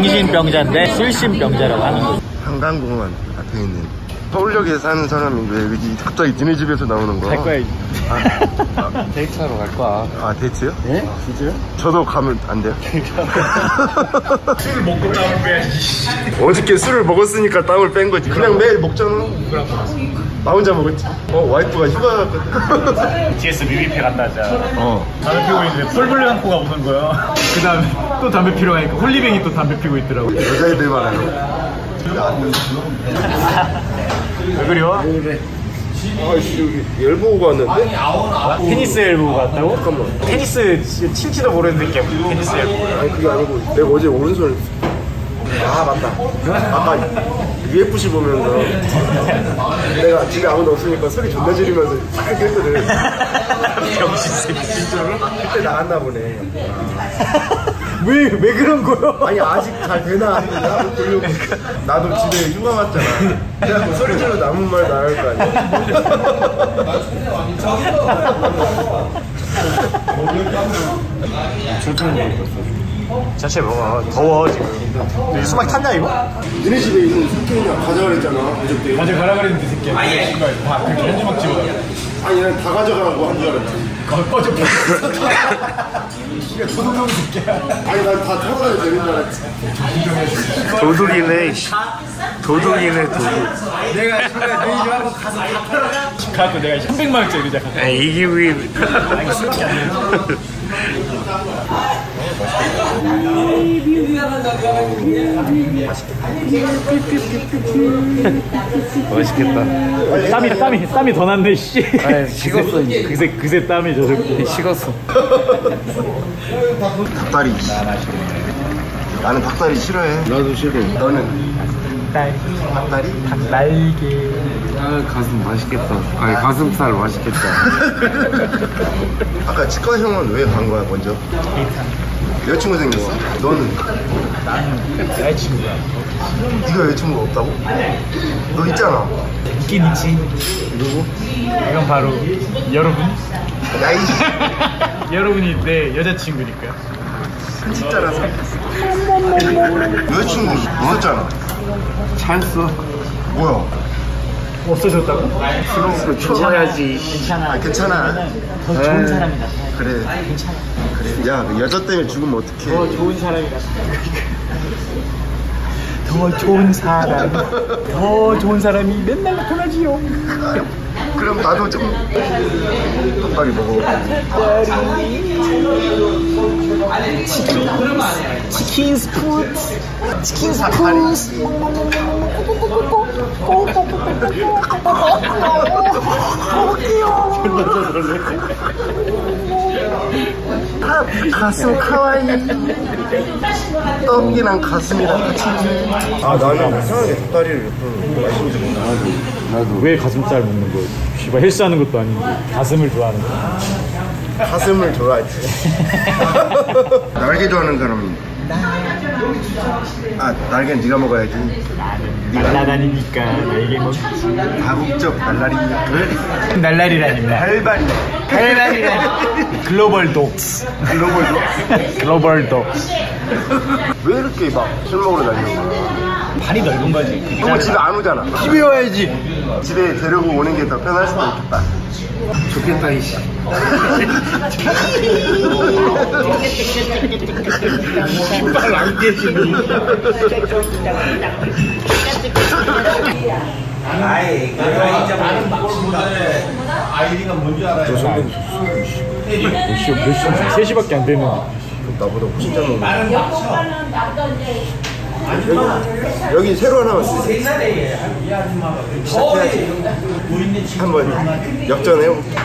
정신병자인데 실신병자라고 하는 거죠. 한강공원 앞에 있는 서울역에 사는 사람이 왜 여기 갑자기 니네 집에서 나오는 거야? 갈 거야. 데이트하러 갈 거야. 아 데이트요? 예? 진짜요? 저도 가면 안 돼요? 술 먹고 땀을 빼야지. 어저께 술을 먹었으니까 땀을 뺀 거지. 그냥 매일 먹잖아. 나 혼자 먹었지. 와이프가 휴가 갔거든. GS 뮤비페 갔다 하자. 담배 피우고 있는데 펄벌레 안고가 오는 거야. 그 다음에 또 담배 피러 가니까 홀리뱅이 또 담배 피고 있더라고. 여자애들만 하는. 왜 그래요? 아씨 여기 엘보고 왔는데? 테니스 엘보 갔다고? 잠깐만. 테니스 칠지도 모르는 새끼야. 테니스 엘보. 아니 그게 아니고 내가 어제 오른손 아 맞다 아까 UFC 보면서 내가 집에 아무도 없으니까 소리 존나 지르면서 막 했거든. 병신 새끼 진짜로? 그때 나갔나 보네. 왜 그런 거야? 아니 아직 잘 되나 하고 보려고. 나도 집에 휴가 왔잖아. 내가 뭐 소리 질러 남은 말 나갈 거 아니야. 자체 먹어. 더워 지금. 너 수박 탔냐 이거? 너네 집에 있는 숙회냐 가져가랬잖아 어저께. 가져가라 그랬는데 새끼야. 아예. 다 그렇게 현지막 집어. 아니 난 다 가져가라고 한 줄 알았지. 꺼져. 이게 도둑놈 새끼야. 아니 난 다 털어가야 되는 줄 알았지. 도둑이네. 도둑이네 도둑. 내가 지금 내일하고 가서 다 털어가. 갖고 내가 300만 원짜리 의자 갖고. 이기고 맛있겠다. 땀이 더 났네 씨. 아 식었어 이제. 그새 땀이 젖었고. 식었어. 닭다리. 나는 닭다리 싫어해. 나도 싫어. 너는? 닭다리? 닭날개. 아 가슴 맛있겠다. 아니 가슴살 맛있겠다. 아까 치과 형은 왜 간 거야 먼저? 여자친구 생겼어? 너는? 나는 여자친구야. 네가 여자친구가 없다고? 너 있잖아. 있긴 있지. 누구? 이건 바로 여러분. 야이. 여러분이 내 여자친구니까. 진짜라서. 여자친구 있었잖아. 찼어. 뭐야? 없어졌다고? 스스로 쳐야지. 괜찮아. 괜찮아. 더 좋은 사람이다. 그래. 괜찮아. 그래. 야, 그 여자 때문에 죽으면 어떡해. 더 좋은 사람이다. 더 좋은 사람. 더 좋은 사람이 맨날 나타나지요. 그럼 나도 좀 닭다리 먹어. 치킨 스푸트. 치킨 스푸트. 가슴 카와이. 떡이랑 가슴이랑 같이. 아 나는 이상하게 닭다리를 나도 왜 가슴살 먹는 거야? 씨발 헬스하는 것도 아닌데 가슴을 좋아하는 거야. 가슴을 좋아하지. 날개 좋아하는 사람이. 아 날개는 네가 먹어야지. 날라다니니까 날개 먹지. 다국적 날라리냐? 날라리라니까. 발발이. 달달이라니. 글로벌 독스. 글로벌 독스. 왜 이렇게 막 술 먹으러 다니는 거야? 발이 넓은 거지. 너 집에 안 오잖아. 집에 와야지. 집에 데리고 오는 게 더 편할 수도 있겠다. 좋겠다 이씨. 신발 안 깨지니. 아이, 나는 막신데 아이디가 뭔지 알아요? 몇 시? 3시밖에 안 되는데. 나보다 훨씬 잘 먹는. 여기 새로 하나 왔어. 시작해야지. 한번 역전해볼게.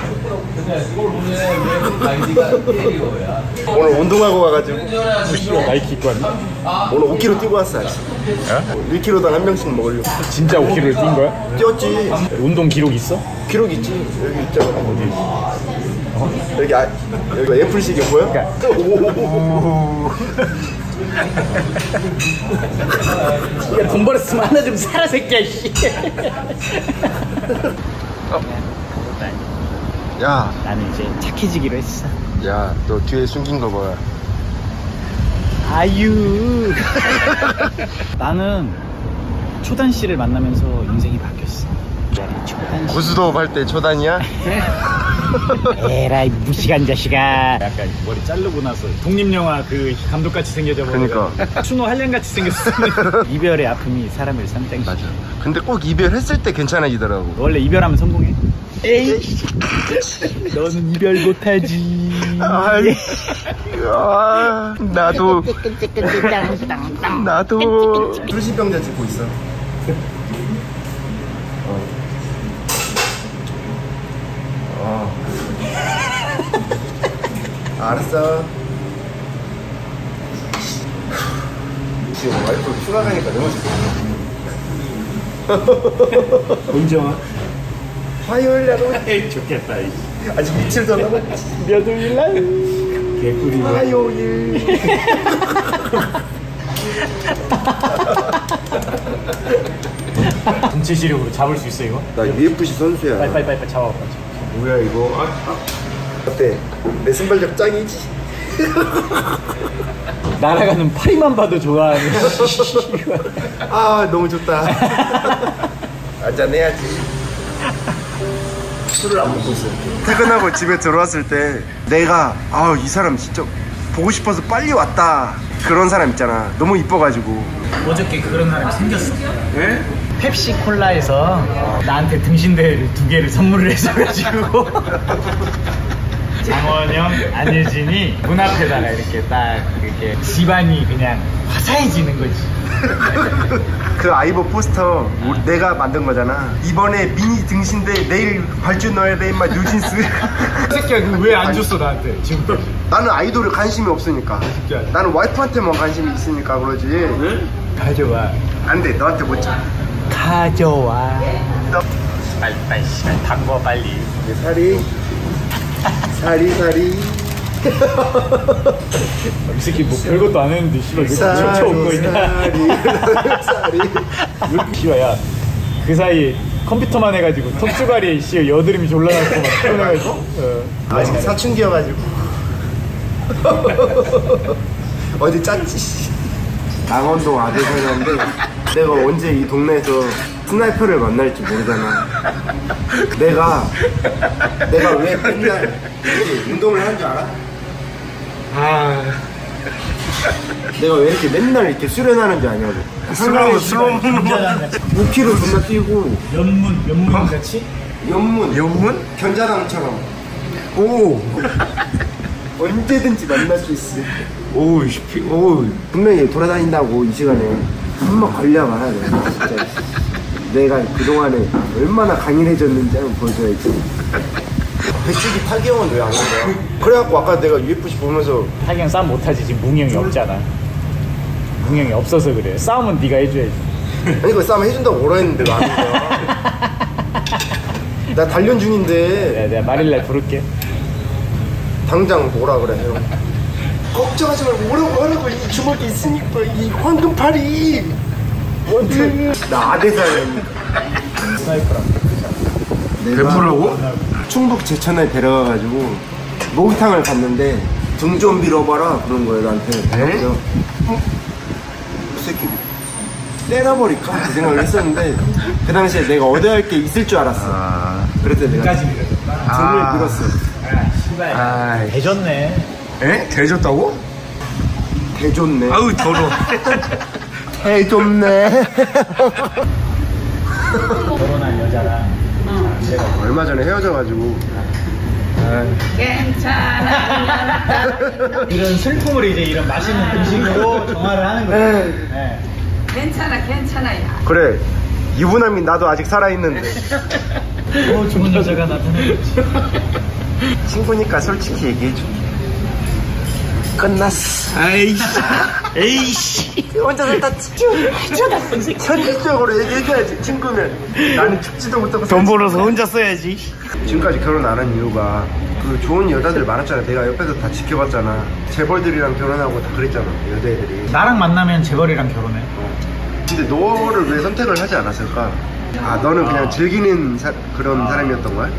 오늘 운동하고 와가지고 나이키 입고 왔니? 오늘 5kg 뛰고 왔어. 1kg당 한 명씩 먹으려고. 진짜 5kg를 뛴 거야? 뛰었지. 운동 기록 있어? 기록 있지. 여기 있잖아. 어디? 여기 여기 애플식이 보여? 야, 돈 벌었으면 하나 좀 사라 새끼야 씨. 야, 나는 이제 착해지기로 했어. 야, 너 뒤에 숨긴 거 뭐야? 아유. 나는 초단 씨를 만나면서 인생이 바뀌었어. 초단 씨. 고수도 할 때 초단이야? 에라이 무시간 자식아. 약간 머리 자르고 나서 독립영화 그 감독같이 생겨져 버리고. 그러니까. 추노 한량같이 생겼어. 이별의 아픔이 사람을 산땡시. 맞아. 근데 꼭 이별했을 때 괜찮아지더라고. 원래 이별하면 성공해. 에이. 너는 이별 못하지. 아이, 나도 수시병자 찍고 있어. 알았어. 지금 와이프 휴가 가니까 너무 좋다. 언제 와? 화요일날 에이 좋겠다. 아직 며칠 더 남았지. 몇 월날? 개꿀이. 화요일. 동체 시력으로 잡을 수 있어 이거? 나 UFC 선수야. 빨리 잡아. 뭐야 이거? 어때? 내 순발력 짱이지? 날아가는 파리만 봐도 좋아하는. 아 너무 좋다. 한잔해야지. 술을 안 먹고 있어. 퇴근하고 집에 들어왔을 때 내가 이 사람 진짜 보고 싶어서 빨리 왔다 그런 사람 있잖아. 너무 이뻐가지고. 어저께 그런 사람이 생겼어. 왜? 펩시콜라에서 나한테 등신대를 2개를 선물을 해줘가지고 장원영, 안유진이 문 앞에다가 이렇게 딱 이렇게 집안이 그냥 화사해지는 거지. 그 아이버 포스터 내가 만든 거잖아. 이번에 미니 등신대 내일 발주 넣어야 돼 임마 뉴진스. 새끼야 왜 안 줬어 나한테 지금까지? 나는 아이돌에 관심이 없으니까. 나는 와이프한테만 관심이 있으니까 그러지. 응? 가져와. 안돼 너한테 못 줘. 가져와. 빨리 담궈 빨리. 살이. 이 새끼 뭐 별것도 안 했는데 씨발 왜 쫓아오고 있냐. 살이. 씨발 야그 사이에 컴퓨터만 해가지고 턱주가리에 씨 여드름이 졸라 나고 막 피곤해가지고. 아직 사춘기여가지고. 어디 짰지? 강원도 아들 살는데 내가 언제 이 동네에서 스나이퍼를 만날지 모르잖아. 내가 왜 맨날 이렇게 운동을 하는 줄 알아? 내가 왜 이렇게 맨날 이렇게 수련하는 줄 아냐고. 슬로우 5km 존나 뛰고. 연문 같이? 연문? 견자당처럼. 오. 언제든지 만날 수 있어. 오, 분명히 돌아다닌다고 이 시간에 한번 걸려봐. 진짜. 내가 그동안에 얼마나 강인해졌는지 한번 보여줘야지. 배치기 타기형은 왜 안 한 거야? 그래갖고 아까 내가 UFC 보면서 타기형 싸움 못하지. 지금 뭉형이 없잖아. 뭉형이 없어서 그래. 싸움은 네가 해줘야지. 아니 그 싸움 해준다고 오라 했는데 왜 안 한 거야? 나 단련 중인데. 내가 마릴날 부를게. 당장 뭐라 그래 형. 걱정하지 말고 오라고 하라고. 이 주먹이 있으니까 이 황금팔이. 나 아대사였는데. 스나이퍼랑 베프라고? 충북 제천에 데려가가지고 목욕탕을 갔는데 등 좀 밀어봐라 그런 거예요 나한테. 그래서 이 새끼 때려버릴까 그 생각을 했었는데 그 당시에 내가 얻어야 할 게 있을 줄 알았어. 그래서 내가 등을 밀었어. 대졌네. 에? 대줬다고? 대줬네. 아우 더러워. 대줬네. 결혼한 여자랑 내가 얼마 전에 헤어져가지고. 괜찮아. 이런 슬픔을 이제 이런 맛있는 음식으로 정화를 하는 거예요. 네. 괜찮아, 야. 그래 유부남이 나도 아직 살아있는데. 좋은 여자가 나타나겠지. 친구니까 솔직히 얘기해줄게. 끝났어. 에이씨. 혼자서 다 현실적으로 얘기해줘야지. 친구면 나는 죽지도 못하고 돈 벌어서 혼자 써야지. 지금까지 결혼 안 한 이유가 그 좋은 여자들 많았잖아. 내가 옆에서 다 지켜봤잖아. 재벌들이랑 결혼하고 다 그랬잖아 여자애들이. 나랑 만나면 재벌이랑 결혼해. 근데 너를 왜 선택을 하지 않았을까? 너는 그냥 즐기는 그런 사람이었던 거야?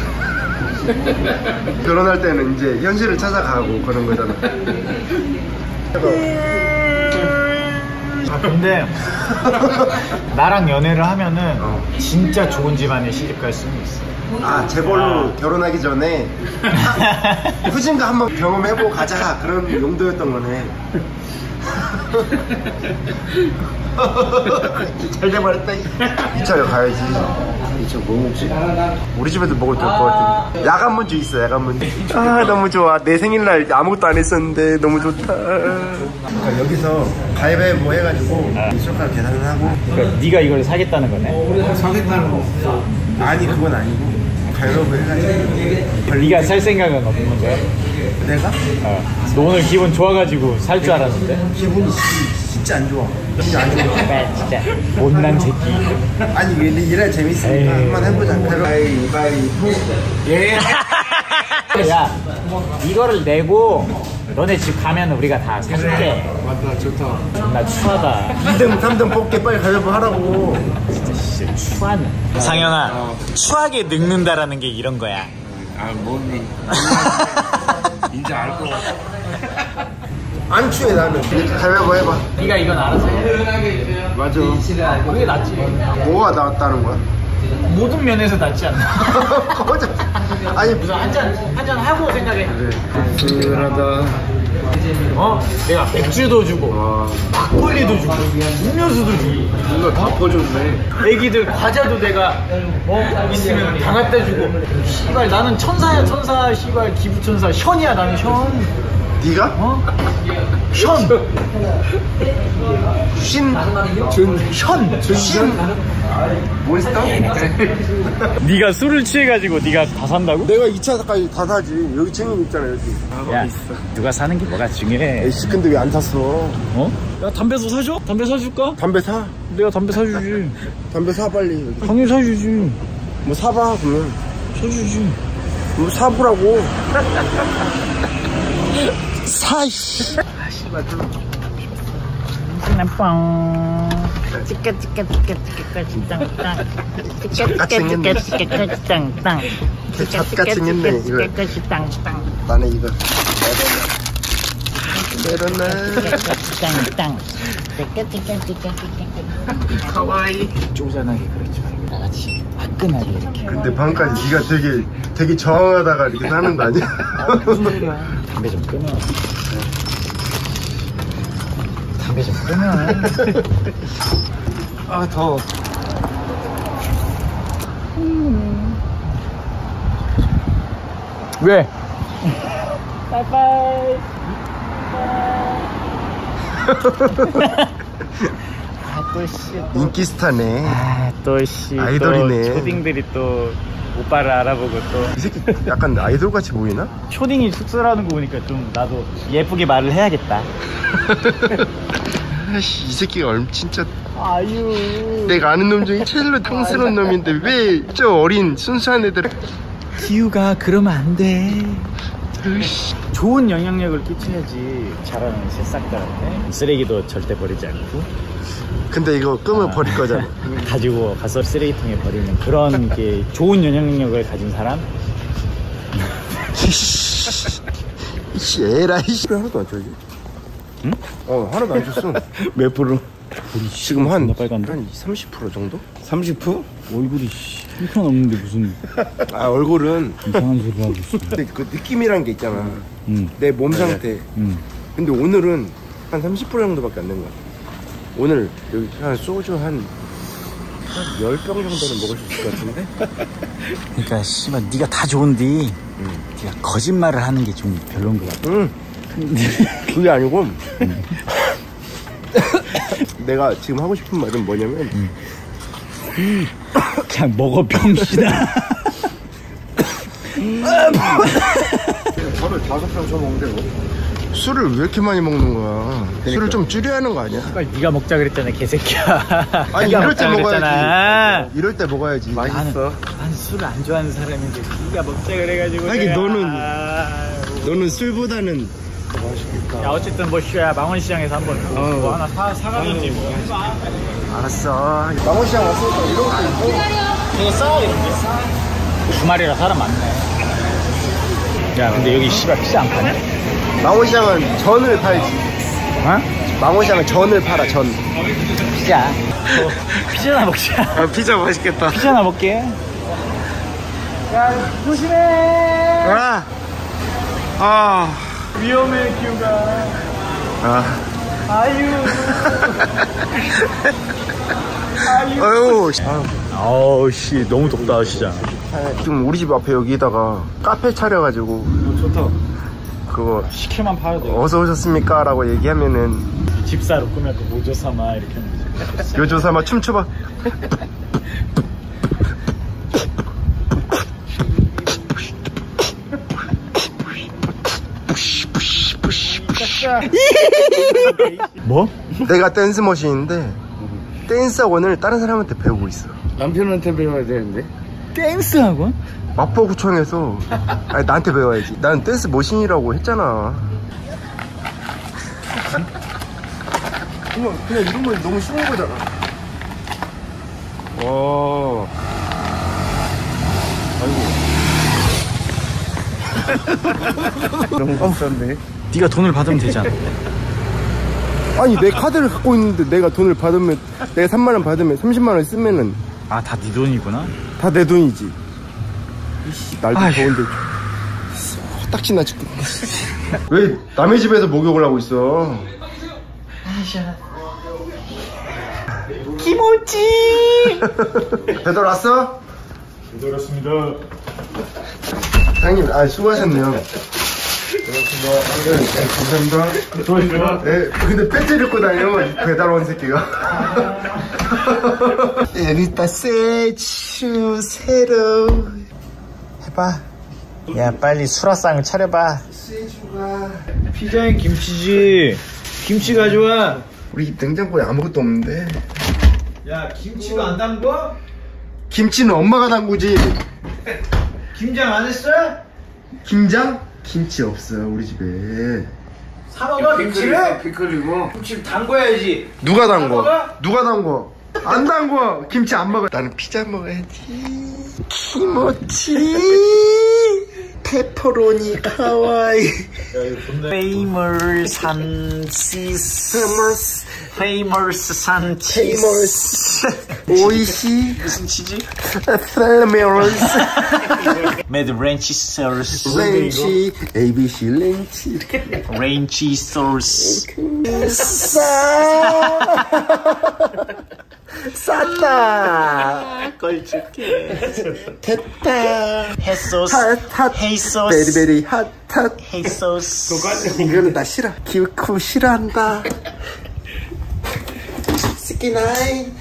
결혼할 때는 이제 현실을 찾아가고 그런 거잖아. 근데 나랑 연애를 하면은 진짜 좋은 집안에 시집 갈 수는 있어. 아, 재벌로 결혼하기 전에 후진가 한번 경험해보고 가자 그런 용도였던 거네. 잘 돼버렸다. 2차로 가야지. 2차 뭐 먹지? 우리 집에도 먹어도 될 것 같은데. 야간 문주 있어, 야간 문주. 아, 너무 좋아. 내 생일날 아무것도 안 했었는데 너무 좋다. 그러니까 여기서 가위바위보 해가지고 수족관 계산을 하고. 그러니까 네가 이걸 사겠다는 거네? 사겠다는 거. 아니, 그건 아니고 가위바위보 해가지고. 네가 살 생각은 없는 거야? 내가? 너 오늘 기분 좋아가지고 살 줄 알았는데? 기분이 진짜 안 좋아. 진짜 안 좋아. 진짜 못난 새끼. 아니, 왜 일할 재밌으니까 한번 해보자. 가위바위보. 예. 야, 이거를 내고 너네 집 가면 우리가 다 사줄게. 맞다, 좋다. 존나 추하다. 2등, 3등 뽑게 빨리 가위바위보 하라고. 진짜 추하네. 상현아, 추하게 늙는다라는 게 이런 거야. 아, 뭐니. 이제 알 거 같아. 안 추해, 나는. 가위바위보 해봐. 네가 이건 알아서 해. 맞아. 그게 낫지. 뭐가 낫다는 거야? 모든 면에서 낫지 않나? 거짓. 아니, 무슨 한잔 하고 생각해. 씁쓸하다. 내가 맥주도 주고 막걸리도 주고 음료수도 주고 이거 다 퍼줬네. 애기들 과자도 내가 있으면 다 갖다 주고. 씨발 나는 천사야 천사. 씨발 기부천사. 션이야 나는 션. 네가? 션. 신. 션. 몬스터? 네가 술을 취해가지고 네가 다 산다고? 내가 2차까지 다 사지. 여기 증인 있잖아, 여기. 야, 누가 사는 게 뭐가 중요해? 에이씨, 근데 왜 안 샀어? 야, 담배도 사줘? 담배 사줄까? 담배 사. 내가 담배 사주지. 담배 사, 빨리. 여기. 당연히 사주지. 뭐 사봐, 그러면. 사주지. 뭐 사보라고. 사, 씨. 뽕. 찌까 찌까 찌까 찌까 찌땅땅. 찌까 찌까 찌까 찌땅땅. 개잡같이 생겼네, 이거. 찌까 찌땅땅. 나는 이거. 내려놔. 찌땅땅. 찌까 찌까 찌까 찌까. 가와이. 쪼잔하게 그러지 말고 나같이 화끈하게 이렇게. 근데 방금까지 네가 되게 저항하다가 이렇게 사는 거 아니야? 무슨 소리야? 담배 좀 끊어. 담배 좀 끊어. 아, 더워. 왜? 빠이빠이. 또 씨. 인기 스타네. 또 씨. 아이돌이네. 또 초딩들이 또 오빠를 알아보고 또. 이 새끼 약간 아이돌 같이 보이나? 초딩이 쑥스러워하는 거 보니까 좀 나도 예쁘게 말을 해야겠다. 아이씨, 이 새끼가 진짜 아유. 내가 아는 놈 중에 제일로 탕스러운 놈인데 왜 저 어린 순수한 애들. 기우가 그러면 안 돼. 좋은 영향력을 끼쳐야지 잘하는 새싹들한테. 쓰레기도 절대 버리지 않고. 근데 이거 끄면 버릴 거잖아. 가지고 가서 쓰레기통에 버리는 그런 게 좋은 영향력을 가진 사람. 이씨, 에라이 씨. 하나도 안 줘야지. 응? 하나도 안 줬어. 몇 프로? 지금 한 빨간데? 30% 정도? 30%? 얼굴이 1% 넘는데 무슨 아, 얼굴은 이상한 소리 하고 있어. 근데 그 느낌이란 게 있잖아. 내 몸 상태. 응. 근데 오늘은 한 30% 정도밖에 안 된 거야. 오늘 여기 한 소주 한 10병 정도는 먹을 수 있을 것 같은데? 그러니까 씨발 네가 다 좋은데 네가 거짓말을 하는 게 좀 별로인 것 같아. 응. 그게 아니고 내가 지금 하고 싶은 말은 뭐냐면 그냥 먹어 병신아. 저를 5병 줘 먹는데 뭐. 술을 왜 이렇게 많이 먹는 거야? 그러니까. 술을 좀 줄여야 하는 거 아니야? 빨리 네가 먹자 그랬잖아 개새끼야. 아니, 네가 이럴 때 먹자 먹어야지. 그랬잖아. 이럴 때 먹어야지. 맛있어. 난 술을 안 좋아하는 사람인데 네가 먹자 그래가지고. 아니, 내가. 너는 술보다는 야 어쨌든 뭐 쉬야 망원시장에서 한번 뭐 하나 사가든지 뭐. 알았어. 망원시장 왔으니까 이런 것도 있고. 되게 싸 이런 게. 주말이라 사람 많네. 야 근데 여기 씨발 피자 안 파냐? 망원시장은 전을 팔지. 망원시장은 전을 팔아, 전. 피자. 피자나 먹자. 아, 피자 맛있겠다. 피자나 먹게. 야, 조심해. 위험해, 기우가. 아유. 아유. 아우, 씨, 너무 덥다, 진짜. 지금 우리 집 앞에 여기다가 카페 차려가지고. 좋다. 그거 시켜만 파야 돼. 어서 오셨습니까? 라고 얘기하면은 집사로 꾸며 그 모조 삼아 이렇게 하면 되지. 요조삼아 춤춰봐. 뭐? 내가 댄스 머신인데 댄스 학원을 다른 사람한테 배우고 있어. 남편한테 배워야 되는데. 댄스 학원? 마포구청에서. 아니, 나한테 배워야지. 난 댄스 머신이라고 했잖아. 그냥 이런 건 너무 쉬운 거잖아. 오. 너무 비싼데. 네가 돈을 받으면 되지 않아? 아니, 내 카드를 갖고 있는데 내가 돈을 받으면, 내가 3만원 받으면 30만원 쓰면은 아, 다 네 돈이구나? 다 내 돈이지. 이씨, 날도 더운데 딱지나 죽겠네. 왜 남의 집에서 목욕을 하고 있어? 김치! 배달 왔어? 배달 왔습니다. 사장님, 수고하셨네요. 감사합니다. 도와주세요. 네, 근데 팬티를 입고 다녀, 배달 온 새끼가. 여기다 세추 새로 해봐. 야, 빨리 수라상을 차려봐. 세추가. 피자엔 김치지. 김치 가져와. 우리 냉장고에 아무것도 없는데. 야, 김치도 안 담궈? 김치는 엄마가 담그지. 김장 안 했어? 김장? 김치 없어, 우리 집에. 사 먹어, 김치를? 피클이고. 김치를 담궈야지. 누가 담궈? 먹어? 누가 담궈? 안 담궈. 김치 안 먹어. 나는 피자 먹어야지. 키모치. 페퍼로니 카와이. 페이멀 산치스. 페이멀스 산치스. 페이머스. 오이시. 무슨 치즈? 펠메럴스. 매드 렌치 소스. 렌치. ABC 렌치. 렌치 소스. 쌌다. 걸쭉해. 됐다. 햇소스. 핫. 헤이소스. 베리베리 핫. 헤이소스. 이거는 나 싫어. 기우쿠 싫어한다. 스키나이.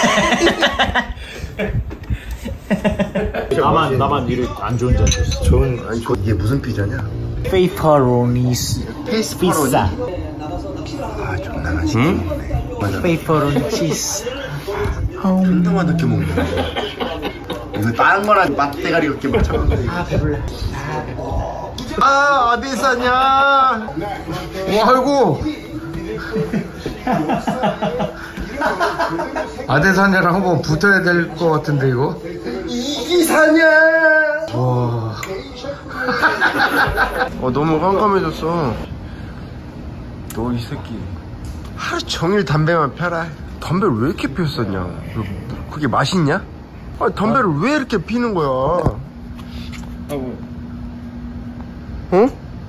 나만 이를 안 좋은 줄 알았어. 좋은, 아니, 이게 무슨 피자냐? 페이퍼로니스. 피자. 아, 존나 맛있네. 페이퍼로니 치즈. 한동안 늦게 먹네. 이거 다른 거랑 맛대가리 이렇게 먹자. 아, 배불러. 아, 어디 사냐? 와, 아이고. 아대산자랑 한번 붙어야 될 것 같은데, 이거? 이기 사냐? 와. 너무 깜깜해졌어. 너 이 새끼. 하루 종일 담배만 펴라. 담배를 왜 이렇게 피웠었냐? 그게 맛있냐? 아, 담배를 왜 이렇게 피는 거야? 응?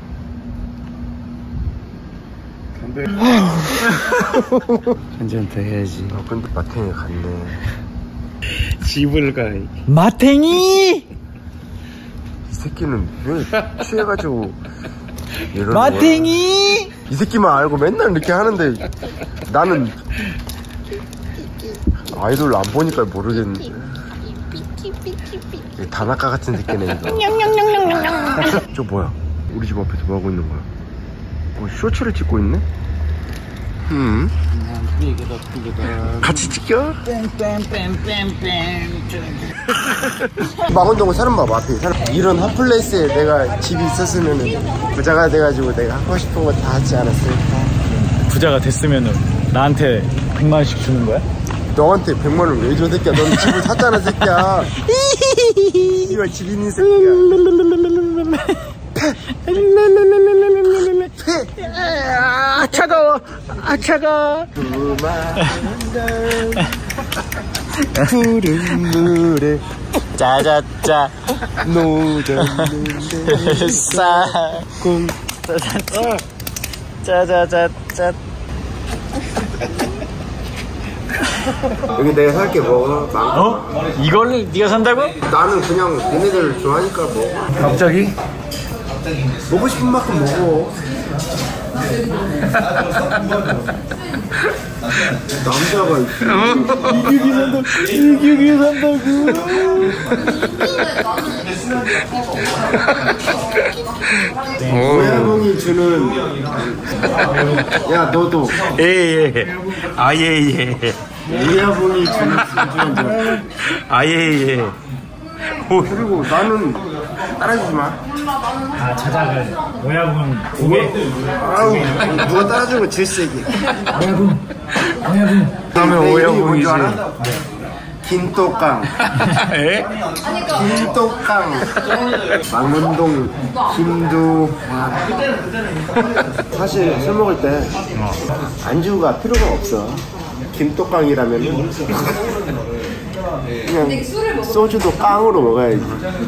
담배. 한잔 더 해야지. 근데 마탱이 갔네. 집을 가. 마탱이! 이 새끼는 왜 취해가지고 이러는 마탱이! 거야? 이 새끼만 알고 맨날 이렇게 하는데 나는 아이돌 안 보니까 모르겠는데. 이 다나카 같은 새끼네 이거. 저 뭐야? 우리 집 앞에서 뭐하고 있는 거야? 뭐 쇼츠를 찍고 있네? 같이 찍혀? 망원동은 사람 봐봐. 앞에 사람. 이런 핫플레이스에 내가 집이 있었으면 부자가 돼가지고 내가 하고 싶은 거 다 하지 않았을까? 부자가 됐으면은 나한테 100만 원씩 주는 거야? 너한테 100만 원 왜 줘, 새끼야? 넌 집을 샀잖아, 새끼야. 이거 집 있는 새끼야. 아 차가워. 아 차가워. 푸른 물에 짜자짜 노졌는데 싸공 짜자자짜. 여기 내가 살게 먹어. 어? 이걸 네가 산다고? 나는 그냥 얘네들 좋아하니까 먹어. 갑자기? 먹고 싶은 만큼 먹어. 남자가 이규기 산다고. 고야봉이 주는. 야 너도 예예. 아 예예. 고야봉이 주는 소주. 아 예예. 그리고 나는 따라주지 마. 아 자작은 모야분 고개. 아우 누가 따라주면 질색이. 다음에 오야봉이지. 김또깡. 에? 김또깡. 망원동 김두환. 사실 술 먹을 때 안주가 필요가 없어. 김또깡이라면은 그냥 소주도 깡으로 먹어야지.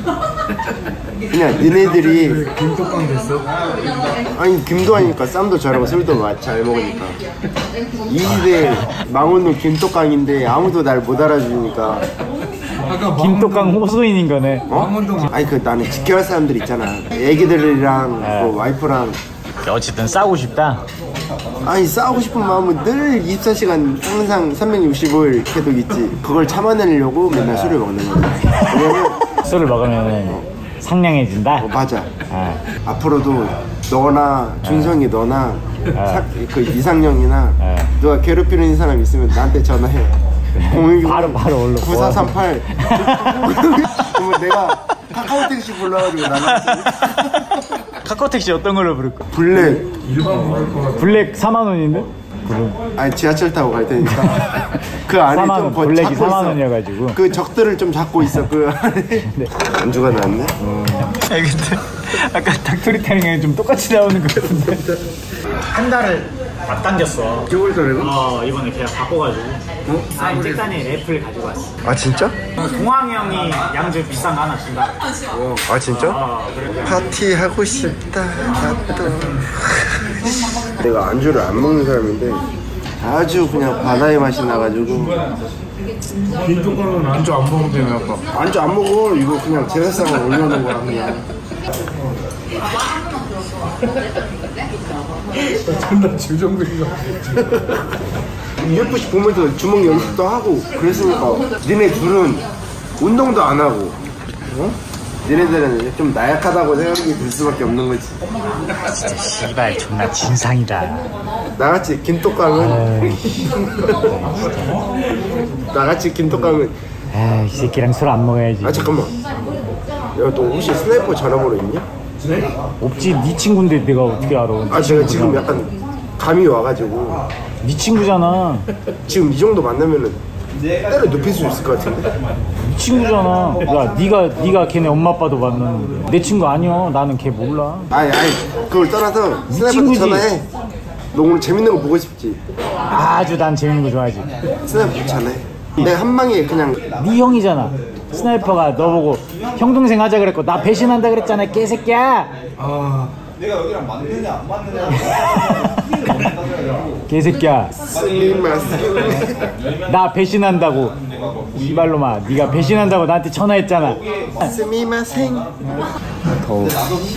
그냥 니네들이 김떡강 됐어? 아니 김도 하니까 쌈도 잘하고 술도 잘 먹으니까 이 집에 망원동 김떡강인데 아무도 날 못 알아주니까. 김떡강 호소인인 거네. 어? 아니 그 나는 지켜할 사람들 있잖아. 애기들이랑 뭐 와이프랑. 어쨌든 싸우고 싶다. 아니 싸우고 싶은 마음은 늘 24시간 항상 365일 계속 있지. 그걸 참아내려고 맨날 술을 먹는 거야. 왜냐면 술을 먹으면 상냥해진다. 맞아. 아. 앞으로도 너나 준성이 너나 그 이상형이나 누가 괴롭히는 사람 있으면 나한테 전화해. 010 바로 올려. 9438. 그러면 내가 카카오 택시 불러가지고 나는 카카오 택시 어떤 걸로 부를 거야? 블랙. 블랙 4만 원인데? 아니 지하철 타고 갈 테니까 그 안에 4만 좀 원, 거 블랙이 잡고 4만 있어. 원이어가지고. 그 적들을 좀 잡고 있어 그 안에. 안주가 나왔네. 아니 근데 아까 닭토리 타령이 좀 똑같이 나오는 것 같은데. 한 달을 앞당겼어. 이번에 계약 바꿔가지고. 아니 잭단이 랩을 가지고 왔어. 아 진짜? 동황이 형이 양주 비싼 거 하나 준다. 아 진짜? 그래. 파티 하고 싶다 나도. 내가 안주를 안 먹는 사람인데 아주 그냥 바다의 맛이 나가지고. 빈쪽가루는 안주 안 먹으면 되나 아까. 안주 안 먹어. 이거 그냥 제사상을 올려놓은 거야 그냥. 존나 질정근이가. UFC 보면서 주먹 연습도 하고 그랬으니까 니네 둘은 운동도 안 하고 어? 니네들은 좀 나약하다고 생각이 들 수밖에 없는 거지. 진짜 씨발 존나 진상이다. 나같이 김떡강은 나같이 김떡강은 이 새끼랑 술 안 먹어야지. 아 잠깐만. 야 너 혹시 스나이퍼 전화번호 있냐? 없지. 네 친구인데 내가 어떻게 알아? 아 제가 지금 약간 감이 와가지고 네 친구잖아. 지금 이 정도 만나면은 때려 눕힐 수 있을 것 같은데? 네 친구잖아. 야 네가 걔네 엄마 아빠도 만났는데 내 친구 아니야. 나는 걔 몰라. 아니 그걸 떠나서 스나이퍼한테 친구지. 전화해. 너 오늘 재밌는 거 보고 싶지? 아주 난 재밌는 거 좋아하지. 스나이퍼 좋잖아. 내가 한 방에 그냥 네 형이잖아. 스나이퍼가 너 보고 형 동생 하자 그랬고 나 배신한다 그랬잖아 개새끼야. 내가 여기랑 맞느냐 안 맞느냐. 개새끼야. 나 배신한다고. 이발로마 네가 배신한다고 나한테 전화했잖아. 스미마생. 더워.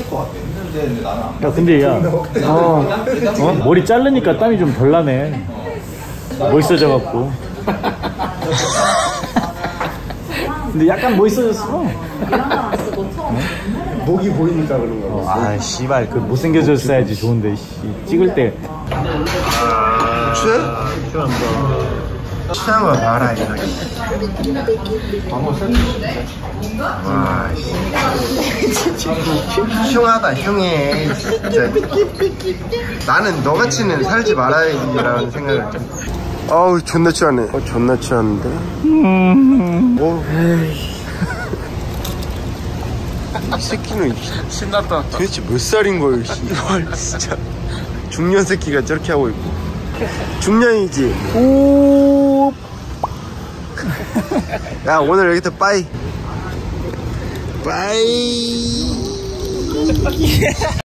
야 근데 야 머리 자르니까 땀이 좀 덜 나네. 멋있어져갖고. 근데 약간 멋있어졌어. 목이 보이니까 그런 거. 아 씨발 그 못생겨졌어야지 좋은데 찍을 때. 취해? 취한 거 봐라 이거. 와 흉하다 흉해 진짜. 나는 너같이는 살지 말아야지라는 생각을 좀. 어우 존나 취하네. 존나 취하는데. 이 새끼는 신났다. 도대체 몇 살인 거예요, 씨발 진짜. 중년 새끼가 저렇게 하고 있고. 중년이지. 오. 야, 오늘 여기서 빠이. 빠이.